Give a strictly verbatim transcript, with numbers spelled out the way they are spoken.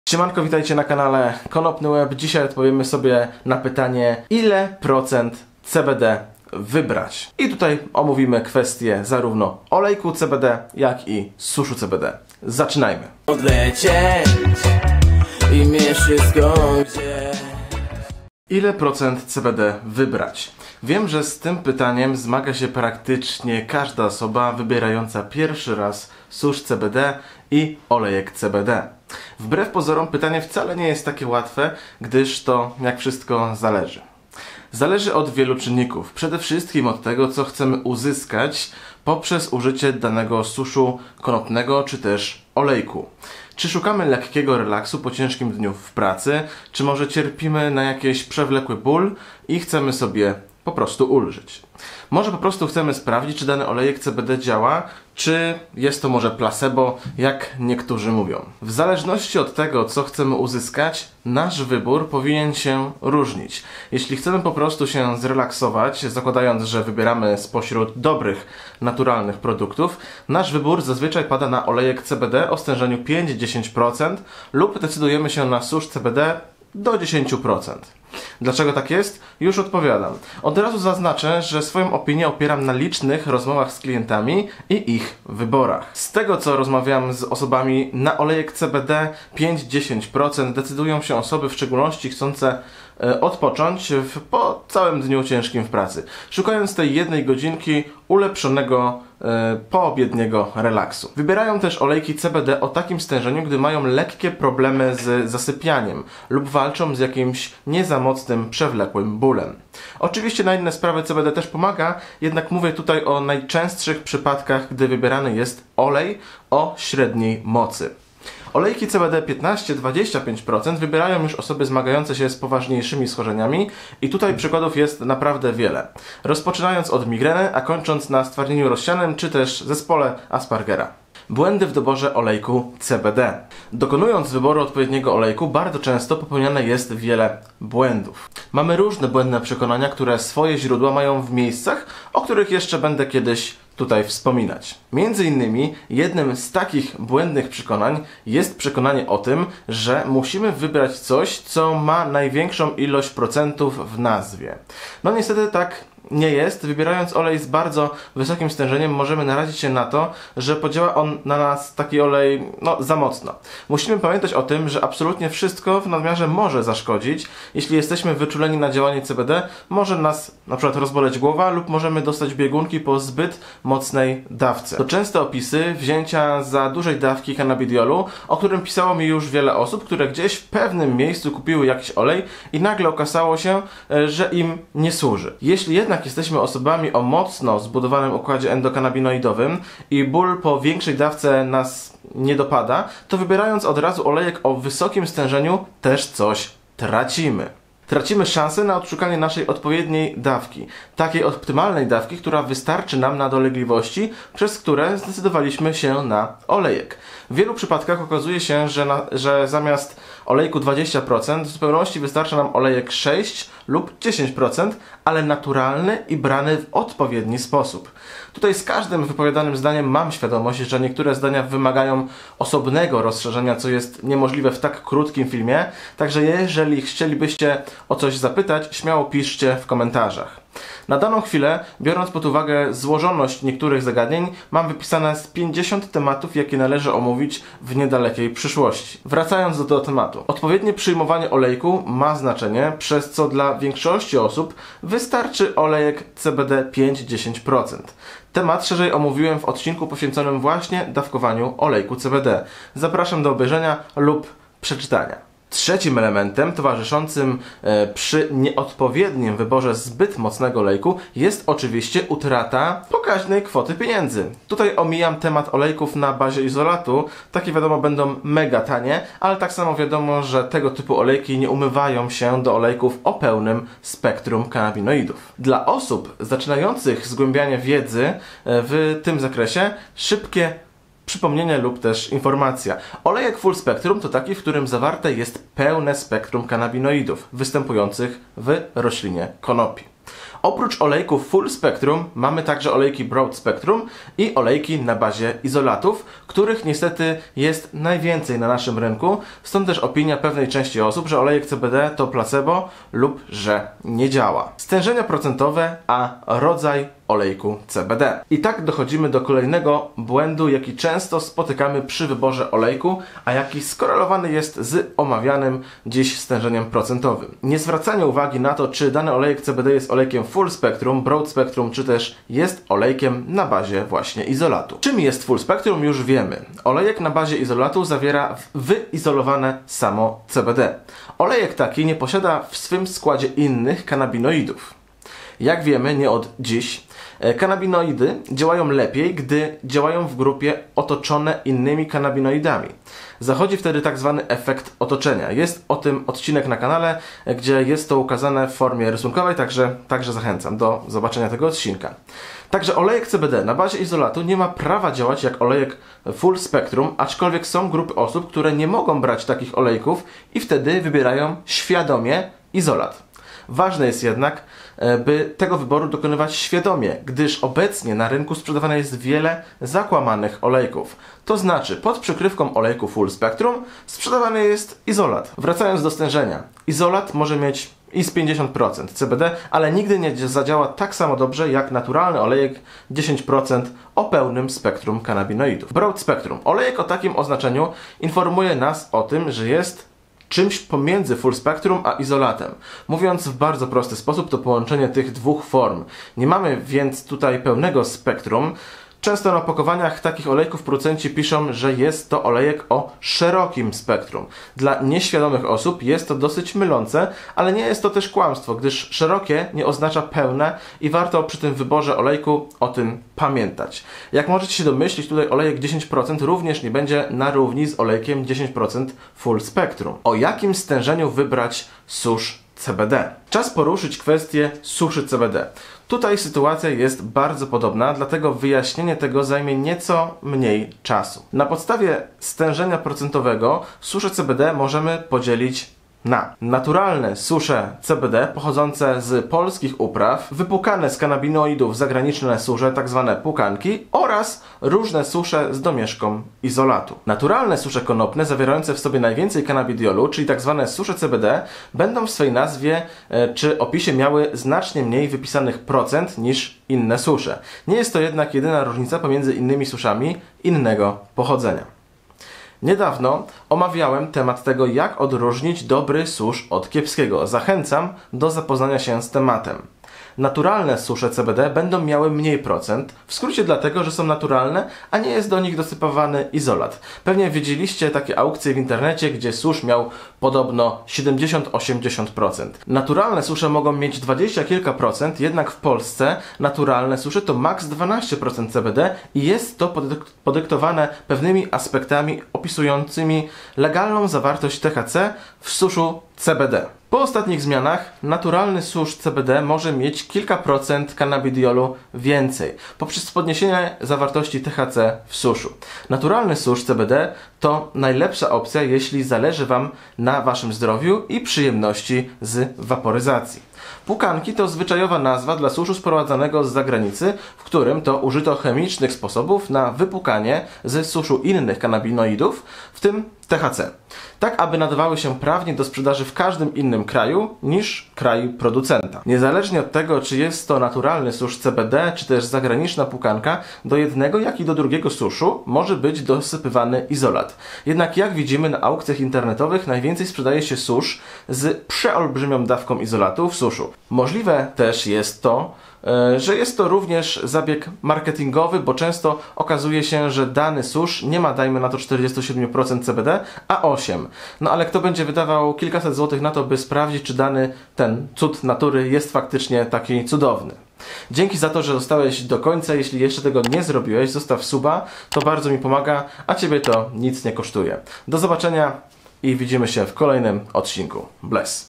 Siemanko, witajcie na kanale Konopny Łeb. Dzisiaj odpowiemy sobie na pytanie, ile procent C B D wybrać. I tutaj omówimy kwestie zarówno olejku C B D, jak i suszu C B D. Zaczynajmy. Odlecieć i mnie wszystko gdzie. Ile procent C B D wybrać? Wiem, że z tym pytaniem zmaga się praktycznie każda osoba wybierająca pierwszy raz susz C B D i olejek C B D. Wbrew pozorom pytanie wcale nie jest takie łatwe, gdyż to, jak wszystko, zależy. Zależy od wielu czynników. Przede wszystkim od tego, co chcemy uzyskać poprzez użycie danego suszu konopnego czy też olejku. Czy szukamy lekkiego relaksu po ciężkim dniu w pracy, czy może cierpimy na jakiś przewlekły ból i chcemy sobie po prostu ulżyć. Może po prostu chcemy sprawdzić, czy dany olejek C B D działa, czy jest to może placebo, jak niektórzy mówią. W zależności od tego, co chcemy uzyskać, nasz wybór powinien się różnić. Jeśli chcemy po prostu się zrelaksować, zakładając, że wybieramy spośród dobrych, naturalnych produktów, nasz wybór zazwyczaj pada na olejek C B D o stężeniu pięć do dziesięciu procent lub decydujemy się na susz C B D do dziesięciu procent. Dlaczego tak jest? Już odpowiadam. Od razu zaznaczę, że swoją opinię opieram na licznych rozmowach z klientami i ich wyborach. Z tego, co rozmawiam z osobami, na olejek C B D pięć do dziesięciu procent decydują się osoby, w szczególności chcące e, odpocząć w, po całym dniu ciężkim w pracy, szukając tej jednej godzinki ulepszonego e, poobiedniego relaksu. Wybierają też olejki C B D o takim stężeniu, gdy mają lekkie problemy z zasypianiem lub walczą z jakimś nie za mocnym, przewlekłym bólem. Oczywiście na inne sprawy C B D też pomaga, jednak mówię tutaj o najczęstszych przypadkach, gdy wybierany jest olej o średniej mocy. Olejki C B D piętnaście do dwudziestu pięciu procent wybierają już osoby zmagające się z poważniejszymi schorzeniami i tutaj przykładów jest naprawdę wiele. Rozpoczynając od migreny, a kończąc na stwardnieniu rozsianym czy też zespole Aspergera. Błędy w doborze olejku C B D. Dokonując wyboru odpowiedniego olejku, bardzo często popełniane jest wiele błędów. Mamy różne błędne przekonania, które swoje źródła mają w miejscach, o których jeszcze będę kiedyś tutaj wspominać. Między innymi jednym z takich błędnych przekonań jest przekonanie o tym, że musimy wybrać coś, co ma największą ilość procentów w nazwie. No niestety tak nie jest. Wybierając olej z bardzo wysokim stężeniem, możemy narazić się na to, że podziała on na nas, taki olej, no, za mocno. Musimy pamiętać o tym, że absolutnie wszystko w nadmiarze może zaszkodzić. Jeśli jesteśmy wyczuleni na działanie C B D, może nas na przykład rozboleć głowa lub możemy dostać biegunki po zbyt mocnej dawce. To częste opisy wzięcia za dużej dawki cannabidiolu, o którym pisało mi już wiele osób, które gdzieś w pewnym miejscu kupiły jakiś olej i nagle okazało się, że im nie służy. Jeśli jednak jesteśmy osobami o mocno zbudowanym układzie endokannabinoidowym i ból po większej dawce nas nie dopada, to wybierając od razu olejek o wysokim stężeniu też coś tracimy. Tracimy szansę na odszukanie naszej odpowiedniej dawki, takiej optymalnej dawki, która wystarczy nam na dolegliwości, przez które zdecydowaliśmy się na olejek. W wielu przypadkach okazuje się, że, na, że zamiast olejku dwadzieścia procent w zupełności wystarcza nam olejek sześć lub dziesięć procent, ale naturalny i brany w odpowiedni sposób. Tutaj z każdym wypowiadanym zdaniem mam świadomość, że niektóre zdania wymagają osobnego rozszerzenia, co jest niemożliwe w tak krótkim filmie, także jeżeli chcielibyście o coś zapytać, śmiało piszcie w komentarzach. Na daną chwilę, biorąc pod uwagę złożoność niektórych zagadnień, mam wypisane z pięćdziesiąt tematów, jakie należy omówić w niedalekiej przyszłości. Wracając do, do tematu. Odpowiednie przyjmowanie olejku ma znaczenie, przez co dla większości osób wystarczy olejek C B D pięć do dziesięciu procent. Temat szerzej omówiłem w odcinku poświęconym właśnie dawkowaniu olejku C B D. Zapraszam do obejrzenia lub przeczytania. Trzecim elementem towarzyszącym e, przy nieodpowiednim wyborze zbyt mocnego olejku jest oczywiście utrata pokaźnej kwoty pieniędzy. Tutaj omijam temat olejków na bazie izolatu. Takie wiadomo będą mega tanie, ale tak samo wiadomo, że tego typu olejki nie umywają się do olejków o pełnym spektrum kannabinoidów. Dla osób zaczynających zgłębianie wiedzy e, w tym zakresie szybkie przypomnienie lub też informacja. Olejek full spectrum to taki, w którym zawarte jest pełne spektrum kannabinoidów występujących w roślinie konopi. Oprócz olejków full spectrum mamy także olejki broad spectrum i olejki na bazie izolatów, których niestety jest najwięcej na naszym rynku. Stąd też opinia pewnej części osób, że olejek C B D to placebo lub że nie działa. Stężenia procentowe, a rodzaj olejku C B D. I tak dochodzimy do kolejnego błędu, jaki często spotykamy przy wyborze olejku, a jaki skorelowany jest z omawianym dziś stężeniem procentowym. Nie zwracanie uwagi na to, czy dany olejek C B D jest olejkiem full spectrum, broad spectrum, czy też jest olejkiem na bazie właśnie izolatu. Czym jest full spectrum, już wiemy. Olejek na bazie izolatu zawiera wyizolowane samo C B D. Olejek taki nie posiada w swym składzie innych kanabinoidów. Jak wiemy, nie od dziś, kanabinoidy działają lepiej, gdy działają w grupie otoczone innymi kanabinoidami. Zachodzi wtedy tak zwany efekt otoczenia. Jest o tym odcinek na kanale, gdzie jest to ukazane w formie rysunkowej, także, także zachęcam do zobaczenia tego odcinka. Także olejek C B D na bazie izolatu nie ma prawa działać jak olejek full spectrum, aczkolwiek są grupy osób, które nie mogą brać takich olejków i wtedy wybierają świadomie izolat. Ważne jest jednak, by tego wyboru dokonywać świadomie, gdyż obecnie na rynku sprzedawane jest wiele zakłamanych olejków. To znaczy, pod przykrywką olejku full spectrum sprzedawany jest izolat. Wracając do stężenia. Izolat może mieć i z pięćdziesiąt procent C B D, ale nigdy nie zadziała tak samo dobrze jak naturalny olejek dziesięć procent o pełnym spektrum kanabinoidów. Broad spectrum. Olejek o takim oznaczeniu informuje nas o tym, że jest czymś pomiędzy full spectrum a izolatem. Mówiąc w bardzo prosty sposób, to połączenie tych dwóch form. Nie mamy więc tutaj pełnego spektrum. Często na opakowaniach takich olejków producenci piszą, że jest to olejek o szerokim spektrum. Dla nieświadomych osób jest to dosyć mylące, ale nie jest to też kłamstwo, gdyż szerokie nie oznacza pełne i warto przy tym wyborze olejku o tym pamiętać. Jak możecie się domyślić, tutaj olejek dziesięć procent również nie będzie na równi z olejkiem dziesięć procent full spectrum. O jakim stężeniu wybrać susz C B D? Czas poruszyć kwestię suszy C B D. Tutaj sytuacja jest bardzo podobna, dlatego wyjaśnienie tego zajmie nieco mniej czasu. Na podstawie stężenia procentowego suszę C B D możemy podzielić na naturalne susze C B D pochodzące z polskich upraw, wypukane z kanabinoidów zagraniczne susze, tak zwane pukanki, oraz różne susze z domieszką izolatu. Naturalne susze konopne zawierające w sobie najwięcej kanabidiolu, czyli tak zwane susze C B D, będą w swej nazwie e, czy opisie miały znacznie mniej wypisanych procent niż inne susze. Nie jest to jednak jedyna różnica pomiędzy innymi suszami innego pochodzenia. Niedawno omawiałem temat tego, jak odróżnić dobry susz od kiepskiego. Zachęcam do zapoznania się z tematem. Naturalne susze C B D będą miały mniej procent, w skrócie dlatego, że są naturalne, a nie jest do nich dosypowany izolat. Pewnie widzieliście takie aukcje w internecie, gdzie susz miał podobno siedemdziesiąt do osiemdziesięciu procent. Naturalne susze mogą mieć dwadzieścia kilka procent, jednak w Polsce naturalne susze to maks dwanaście procent C B D i jest to podyktowane pewnymi aspektami opisującymi legalną zawartość T H C w suszu C B D. Po ostatnich zmianach naturalny susz C B D może mieć kilka procent kanabidiolu więcej poprzez podniesienie zawartości T H C w suszu. Naturalny susz C B D to najlepsza opcja, jeśli zależy Wam na Waszym zdrowiu i przyjemności z waporyzacji. Pukanki to zwyczajowa nazwa dla suszu sprowadzanego z zagranicy, w którym to użyto chemicznych sposobów na wypukanie z suszu innych kanabinoidów, w tym T H C, tak aby nadawały się prawnie do sprzedaży w każdym innym kraju niż kraj producenta. Niezależnie od tego, czy jest to naturalny susz C B D, czy też zagraniczna pukanka, do jednego, jak i do drugiego suszu może być dosypywany izolat. Jednak jak widzimy na aukcjach internetowych, najwięcej sprzedaje się susz z przeolbrzymią dawką izolatu w suszu. Możliwe też jest to, że jest to również zabieg marketingowy, bo często okazuje się, że dany susz nie ma, dajmy na to, czterdzieści siedem procent C B D, a osiem procent. No ale kto będzie wydawał kilkaset złotych na to, by sprawdzić, czy dany ten cud natury jest faktycznie taki cudowny. Dzięki za to, że zostałeś do końca. Jeśli jeszcze tego nie zrobiłeś, zostaw suba, to bardzo mi pomaga, a Ciebie to nic nie kosztuje. Do zobaczenia i widzimy się w kolejnym odcinku. Bless!